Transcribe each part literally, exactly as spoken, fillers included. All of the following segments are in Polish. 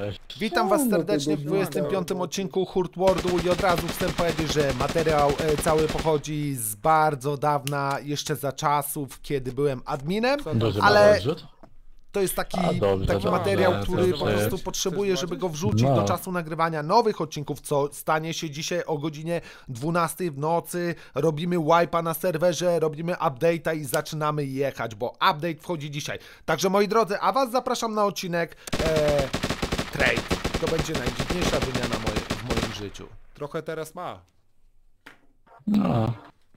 Cześć. Witam was serdecznie w dwudziestym piątym odcinku Hurt Worldu i od razu chcę powiedzieć, że materiał e, cały pochodzi z bardzo dawna, jeszcze za czasów, kiedy byłem adminem, Duży ale odrzut? to jest taki, A, dobrze, taki dobrze, materiał, to który jest- po prostu potrzebuję, żeby go wrzucić No. do czasu nagrywania nowych odcinków, co stanie się dzisiaj o godzinie dwunastej w nocy. Robimy wipe'a na serwerze, robimy update'a i zaczynamy jechać, bo update wchodzi dzisiaj. Także moi drodzy, a was zapraszam na odcinek e, Trade. To będzie najdziwniejsza wymiana moje, w moim życiu. Trochę teraz ma. No.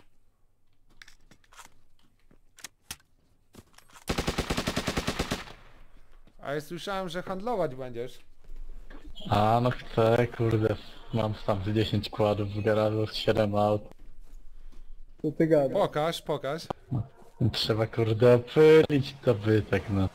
A ja słyszałem, że handlować będziesz. A no chcę, kurde. Mam tam z dziesięć kładów w garażu, z siedem aut. Co ty gadasz? Pokaż, pokaż. Trzeba kurde pylić dobytek, no.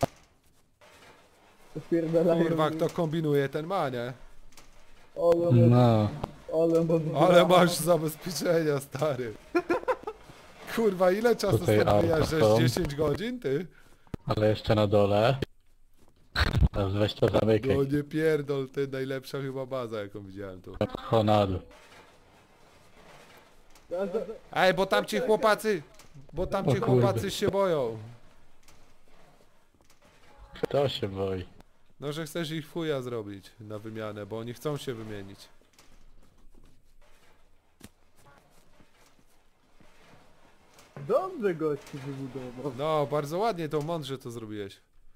Spierdalają Kurwa, mi. kto kombinuje, ten ma, nie? Ale, No. ale, Ale masz zabezpieczenia, stary. Kurwa, ile czasu Tutaj stąd auta wyjeżdżasz? są. dziesięć godzin, ty? Ale jeszcze na dole. Teraz weź to zamykaj. No nie pierdol, ty, najlepsza chyba baza, jaką widziałem tu. Honadu. Ej, bo tam ci chłopacy, bo tam ci O kurde. chłopacy się boją. Kto się boi? No, że chcesz ich chuja zrobić na wymianę, bo oni chcą się wymienić. Dobrze gości wybudował. No, bardzo ładnie, to mądrze to zrobiłeś.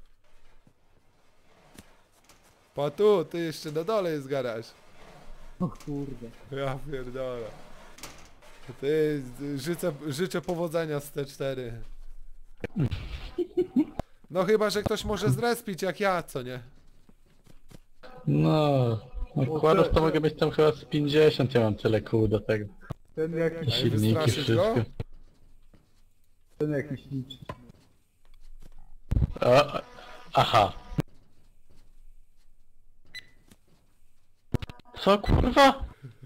Pa tu, ty jeszcze na dole jest garaż. O kurde. Ja pierdolę. Ty, życzę, życzę powodzenia z T cztery. No chyba, że ktoś może zrespić jak ja, co nie? No. No kładów to mogę być tam chyba z pięćdziesiąt, ja mam tyle kół do tego. Ten jakiś, Silniki, wystraszyć go? wszystko. ten jakiś liczy. A, aha. Co kurwa?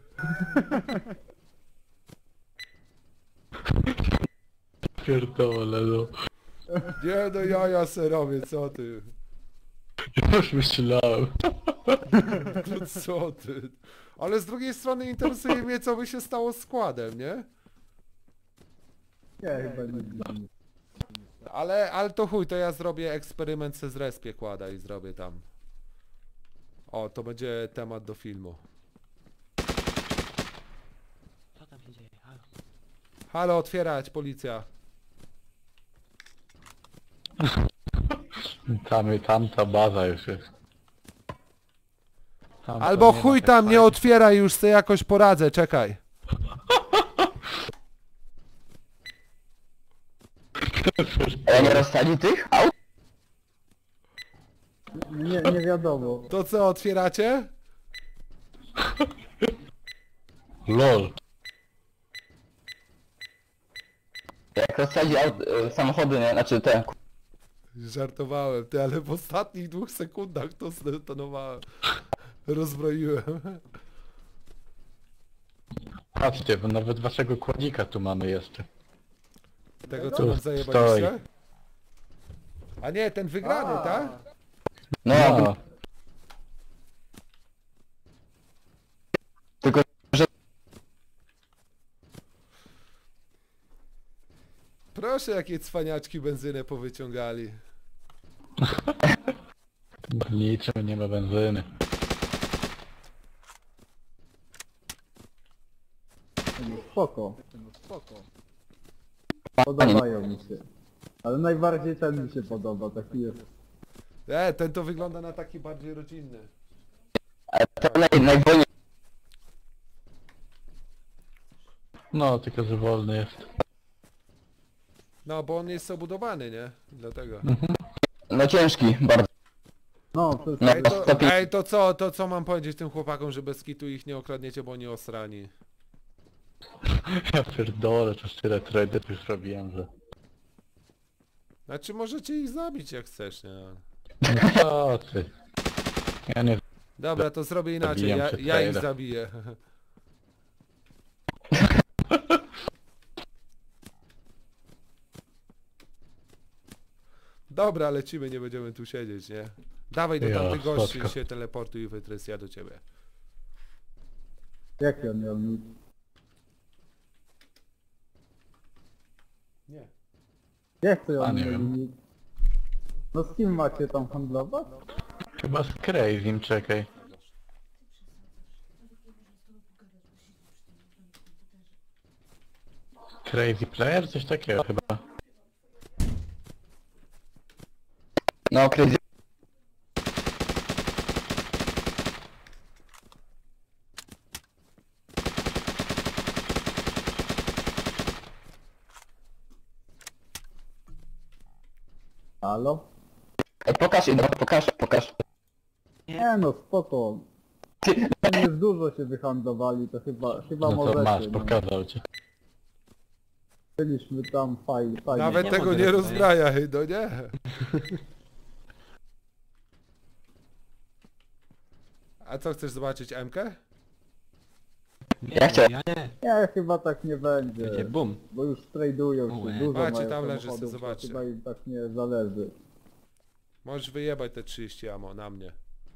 Pierdolę no. Nie no, jaja serowie, co ty? Ja już myślałem. No co ty? Ale z drugiej strony interesuje mnie, co by się stało z składem, nie? Ja chyba nie widzę. Ale, ale to chuj, to ja zrobię eksperyment se z respie kłada i zrobię tam. O, to będzie temat do filmu. Co tam się dzieje? Halo? Halo, otwierać, policja. Tam, tamta baza już jest. Tam to Albo nie chuj ma tak tam, nie fajnie. otwieraj, już se jakoś poradzę, czekaj. A ja nie rozsadzi tych aut? Nie, nie wiadomo. To co, otwieracie? LOL. Jak rozsadzi aut, e, samochody, nie? Znaczy te. Żartowałem, ty, ale w ostatnich dwóch sekundach to zdetonowałem. Rozbroiłem. Patrzcie, bo nawet waszego kładzika tu mamy jeszcze. Tego co Tu nam stoi. zajebaliście? A nie, ten wygrany, A. tak? No, No. tylko że Proszę, jakie cwaniaczki benzynę powyciągali. Niczym nie ma benzyny. No, spoko. Podobają mi się. Ale najbardziej ten mi się podoba, taki jest. E, ten to wygląda na taki bardziej rodzinny. ten naj, najwolniej. No, tylko że wolny jest. No, bo on jest obudowany, nie? Dlatego. No ciężki, bardzo. No, to jest... No, Ej, to, sto pięć- ej, to co, to co mam powiedzieć tym chłopakom, że bez kitu ich nie okradniecie, bo oni osrani. Ja pierdolę, to tyle trade'ów już robiłem, że... Znaczy możecie ich zabić jak chcesz, nie? No co ty? Ja nie... Dobra, to zrobię inaczej, Zabijam ja, cię, ja ich trader. zabiję. Dobra, lecimy, nie będziemy tu siedzieć, nie? Dawaj do Jo, tamtych gości, spoko. się teleportuj i wytrys, ja do ciebie. Jaki on miał nick? Nie. Jak to A, on nie miał wiem. nick? No z kim macie tam handlować? Chyba z Crazym, czekaj. Crazy Player? Coś takiego chyba. No, crazy. Halo? Ej, pokaż, Ido, pokaż, pokaż. Nie no, spoko. Tam już dużo się wyhandlowali, to chyba, chyba No to możecie. masz, no. pokazał ci. Byliśmy tam fajnie, fajnie. Nawet nie tego mogę nie rozdaję. rozbraja, Hydo, nie? A co, chcesz zobaczyć M-kę? Nie, Ja chciałem. ja nie. Nie, chyba tak nie będzie. Będzie bum. Bo już tradują się, Ue. dużo Macie, mają tam leży, samochodów, sobie to zobaczcie. chyba im tak nie zależy. Możesz wyjebać te trzydzieści amo na mnie.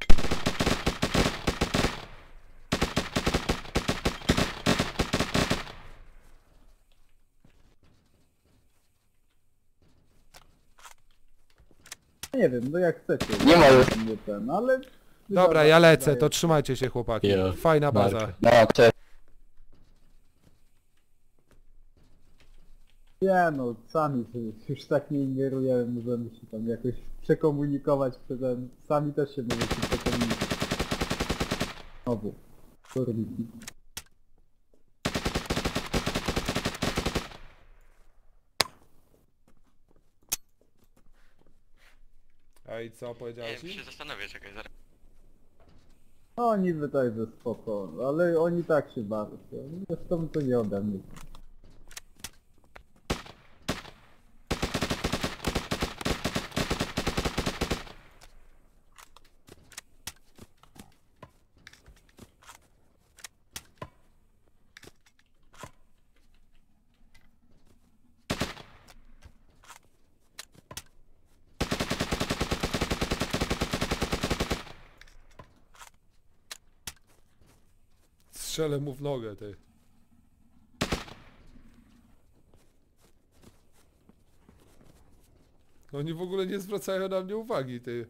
Nie wiem, no jak chcecie. Nie ma już. Nie ten, ale... Dobra, ja lecę, to trzymajcie się chłopaki. Jo, Fajna baza. Mark. No, cześć. Nie no, sami się już tak nie ingerujemy, możemy się tam jakoś przekomunikować przez ten... Sami też się możecie przekomunikować. Znowu. Kurniki. A i co Nie powiedziałeś wiem, im? się zastanowię, czekaj, zaraz. No niby tak ze spoko, ale oni tak się bawią. Zresztą to nie ode mnie. Strzelę mu w nogę, ty. Oni w ogóle nie zwracają na mnie uwagi, ty.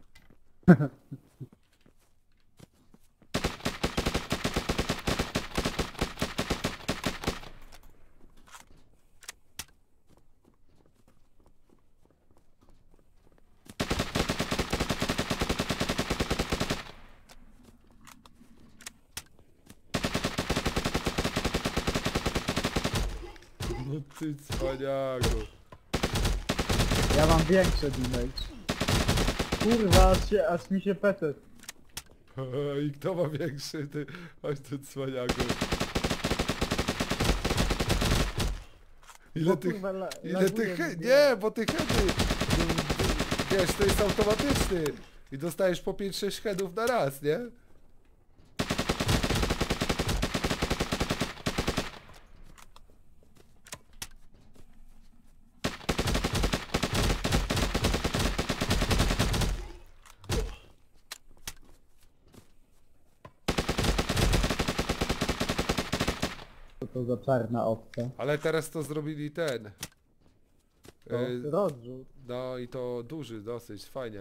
No ty cwaniaku. Ja mam większe damage. Kurwa, aż, się, aż mi się petet. I kto ma większy, ty? Chodź tu cwaniaku. Ile Bo tych... kurwa, la, Ile laguje tych... mi he- grę. Nie, bo tych heady... Wiesz, to jest automatyczny. I dostajesz po pięć sześć headów na raz, nie? Co to za czarna opcja? Ale teraz to zrobili ten. To Y, rozrzut. No i to duży dosyć, fajnie.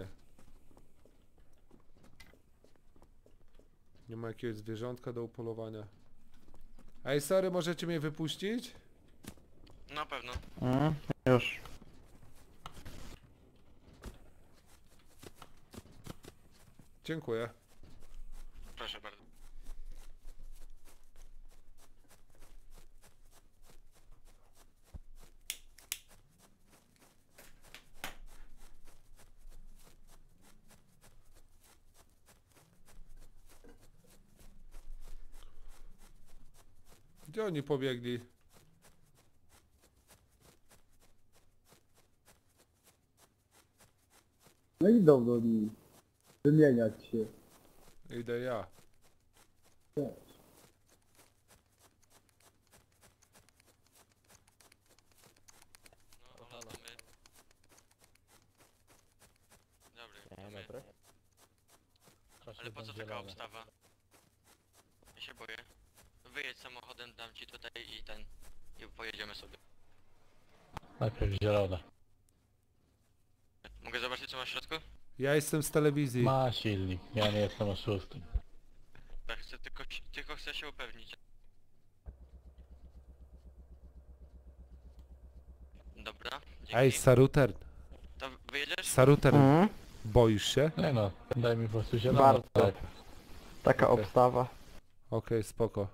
Nie ma jakiegoś zwierzątka do upolowania. Ej, sorry, możecie mnie wypuścić? Na pewno. Mm, już. Dziękuję. Proszę bardzo. Gdzie oni pobiegli? No idą do nich. Wymieniać się. Idę ja. Też. No, halo, to my. Dobry, to my. Ale po co taka obstawa? Ja się boję. Wyjedź samochodem, dam ci tutaj i ten... I pojedziemy sobie. Najpierw zielone. Mogę zobaczyć co masz w środku? Ja jestem z telewizji. Ma silnik, ja nie jestem oszustem. Tak, chcę tylko, tylko chcę się upewnić. Dobra, dzięki. Ej, Saruter, To wyjedziesz? Saruter, Mhm. boisz się? Nie no, daj mi po prostu zielone. Bardzo. Tak. Taka Okej. obstawa. Okej, spoko.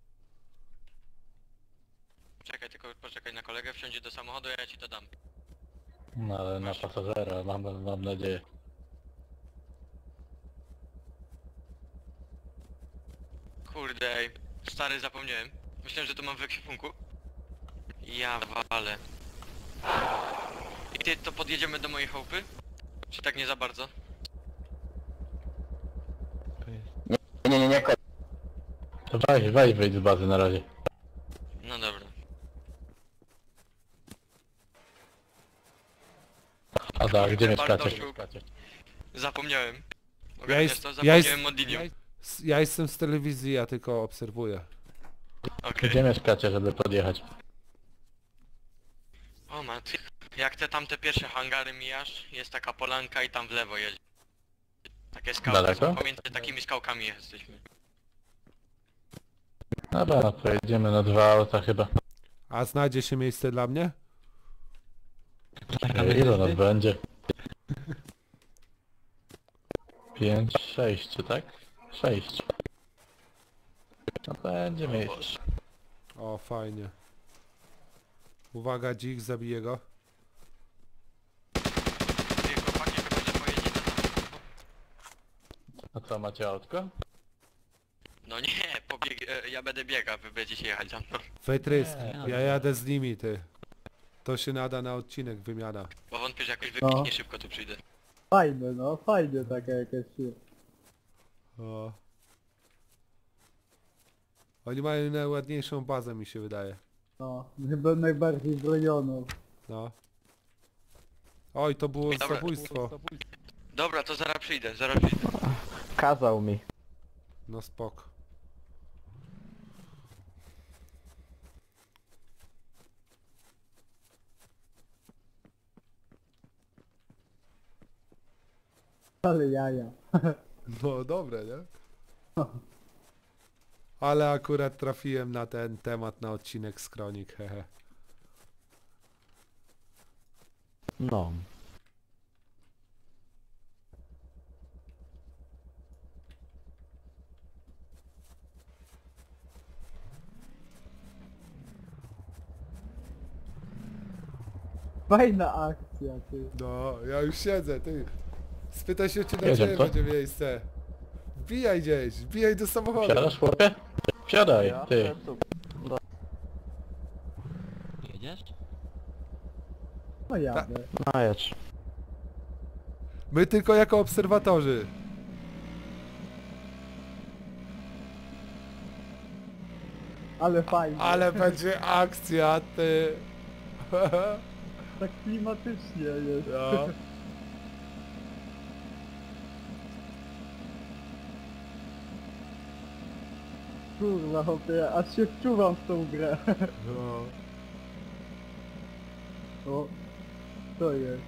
Czekaj, tylko poczekaj na kolegę, wsiądzie do samochodu, ja ci to dam. No ale na pasażera, mam, mam nadzieję. Kurde, ej, stary, zapomniałem. Myślałem, że to mam w ekwipunku. Ja walę. I ty, to podjedziemy do mojej chałupy? Czy tak nie za bardzo? Nie, nie, nie, ko- To weź, weź wyjdź z bazy na razie. No dobra. A tak, gdzie Bartoszu. mieszkacie? Zapomniałem. Ja, Ogarniasz jest, to? ja, Zapomniałem jest, Modinium. ja, ja jestem z telewizji, ja tylko obserwuję. Okej. Gdzie mieszkacie, żeby podjechać? O mat. Jak te tamte pierwsze hangary mijasz, jest taka polanka i tam w lewo jedzie. Takie skałki, Daleko? pomiędzy takimi skałkami jesteśmy. Dobra, no pojedziemy na dwa auta chyba. A znajdzie się miejsce dla mnie? Ile nas będzie? Pięć, sześć, tak? Sześć. No będzie miejsce. O, fajnie. Uwaga, dzik, zabiję go. Ty chłopaki chyba, że pojedzie na samochód. A co, macie autko? No nie, pobieg... e, ja będę biegał, wy będziecie jechać za mną. Fejtrysk, Nie, ja jadę z nimi, ty. To się nada na odcinek, wymiana. Bo wątpię, że jakoś No. wybitnie szybko tu przyjdę. Fajne, no, fajnie taka jakaś się. O. Oni mają najładniejszą bazę, mi się wydaje. No, chyba najbardziej bronioną. No. Oj, to było Dobra. zabójstwo. Dobra, to zaraz przyjdę, zaraz przyjdę. Kazał mi. No spoko. Ale jaja. No dobre, nie? Ale akurat trafiłem na ten temat na odcinek z Kronik, hehe. No. Fajna akcja, ty. No, ja już siedzę, ty. Spytaj się, czy na Jedziemy, ciebie to? będzie miejsce. Wbijaj gdzieś, wbijaj do samochodu. Wsiadasz, chłopie? Wsiadaj, ty. Jedziesz? No jadę. No jedź. My tylko jako obserwatorzy. Ale fajnie. Ale będzie akcja, ty. Tak klimatycznie jest. No. Kurwa, chłopie, aż się wczuwam w tą grę. No. O, to jest.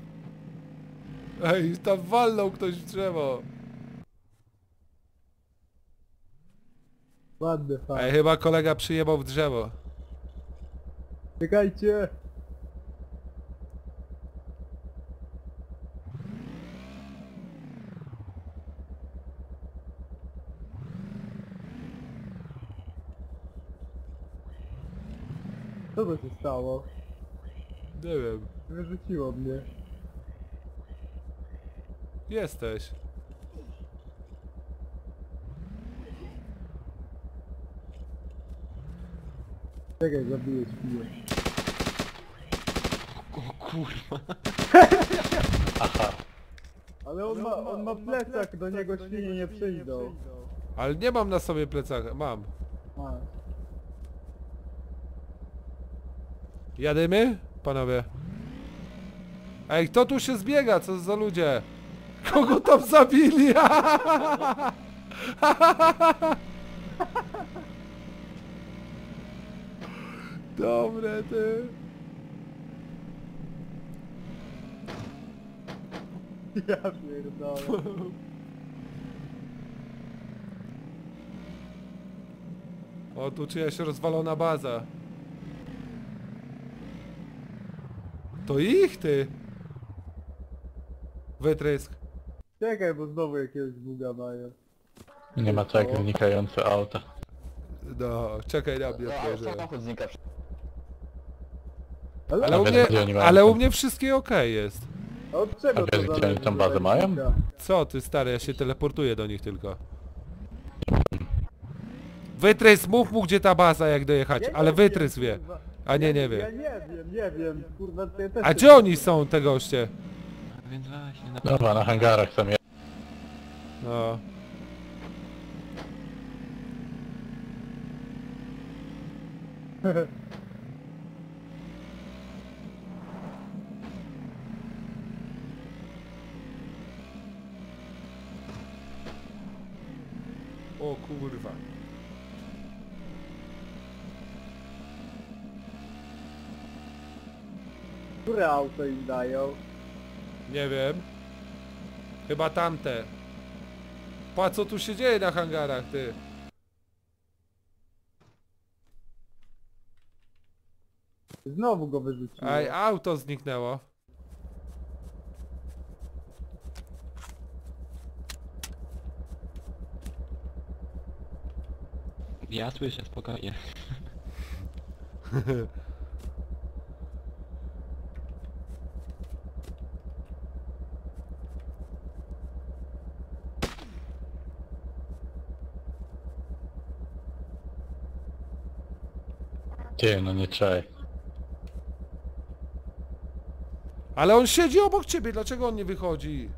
Ej, tam walnął ktoś w drzewo. Ładny fajnie. Ej, chyba kolega przyjebał w drzewo. Czekajcie! Co to się stało? Nie wiem. Wyrzuciło mnie. Jesteś. Czekaj, zabiję świnię. Aha. Ale on ma, on ma plecak, do niego świnie nie przyjdą. Ale nie mam na sobie plecaka. Mam. A, Jadymy? Panowie. Ej, kto tu się zbiega? Co za ludzie? Kogo tam zabili? Dobre, ty. Ja pierdolę. O, tu czyjaś rozwalona baza. To ich, ty. Wytrysk. Czekaj, bo znowu jakiegoś buga mają. Nie ma tak wynikające auta. No, czekaj na mnie, No, ale proszę. samochód znika. Ale, Ale A u wiesz, mnie, gdzie oni mają ale tą- u mnie wszystkie okej jest. a od czego A wiesz, to gdzie zależy, oni tą że bazę tak mają? znika? Co ty, stary, ja się teleportuję do nich tylko. Wytrys, mów mu gdzie ta baza, jak dojechać, Ja nie ale wiem, Wytrys wie. kurwa. A nie, nie Ja wie. nie wiem, nie wiem, kurwa, to ja też A nie gdzie wiem. oni są, te goście? Więc właśnie, na Dobra, na hangarach tam jest. No. O kurwa. Które auto im dają? Nie wiem. Chyba tamte. Pa, co tu się dzieje na hangarach, ty? Znowu go wyrzuciło. Aj, auto zniknęło. Ja słyszę, spokojnie. Ty, no nie czaj. Ale on siedzi obok ciebie, dlaczego on nie wychodzi?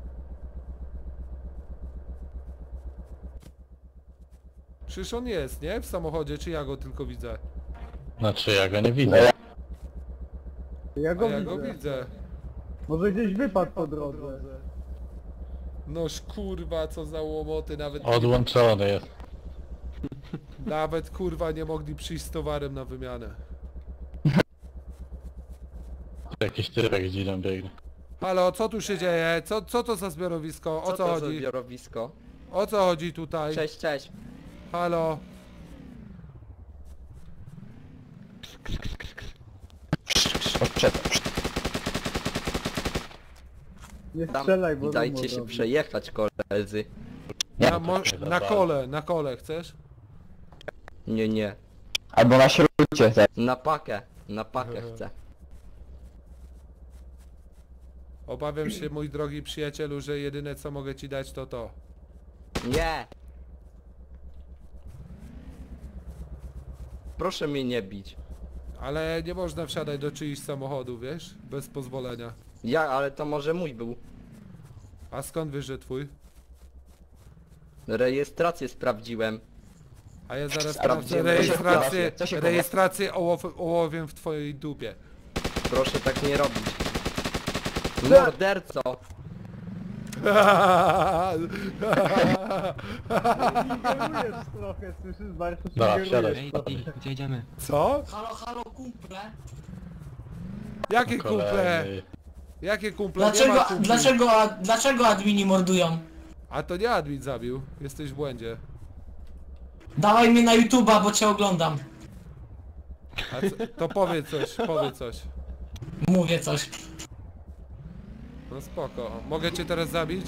Przecież on jest, nie? W samochodzie, czy ja go tylko widzę? Znaczy ja go nie widzę. Ja A go ja widzę. go widzę. Może gdzieś wypadł po drodze. Noż kurwa, co za łomoty, nawet... Odłączony jest. Nawet kurwa nie mogli przyjść z towarem na wymianę. Jakiś typek dzidą biegnie. Halo, co tu się dzieje? Co, co to za zbiorowisko? O co, to za chodzi? zbiorowisko? O co chodzi tutaj? Cześć, cześć. Halo? Nie Tam, strzelaj, bo dajcie rumo się robi. przejechać, koledzy. Na, mo- to się na za kole, na kole, chcesz? Nie, nie. Albo na śrucie. tak. Na pakę, na pakę chcę. Obawiam się, mój drogi przyjacielu, że jedyne co mogę ci dać to to. Nie! Proszę mnie nie bić. Ale nie można wsiadać do czyichś samochodów, wiesz? Bez pozwolenia. Ja, ale to może mój był. A skąd wiesz, że twój? Rejestrację sprawdziłem. A ja zaraz Sprawdzimy. sprawdzę rejestrację, Co się chowa? rejestrację ołow, ołowiem w twojej dupie. Proszę tak nie robić. Morderco! Ingerujesz trochę, słyszysz? Bardzo się Dobra, ingerujesz wsiadaj. trochę. Gdzie jedziemy? Co? Halo, halo, kumple. Jakie kumple? Kolejny. Jakie kumple? Nie Dlaczego, ma kumpli. dlaczego, a- dlaczego admini mordują? A to nie admin zabił. Jesteś w błędzie. Dawaj mnie na YouTube'a, bo cię oglądam. A co, to powiedz coś, powiedz coś. Mówię coś. No spoko. Mogę cię teraz zabić?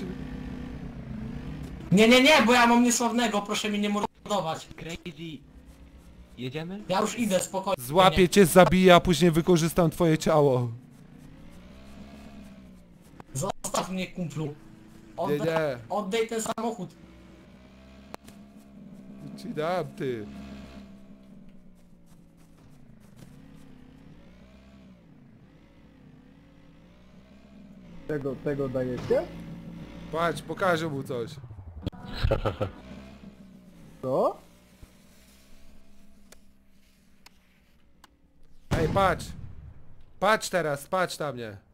Nie, nie, nie, bo ja mam niesławnego, proszę mnie nie mordować. Crazy. Jedziemy? Ja już idę, spokojnie. Złapię cię, zabiję, a później wykorzystam twoje ciało. Zostaw mnie, kumplu. Nie, Oddaj, nie. oddaj ten samochód. Ci dam, ty. Tego, tego dajecie? Patrz, pokażę mu coś. Co? Ej, patrz. Patrz teraz, patrz na mnie.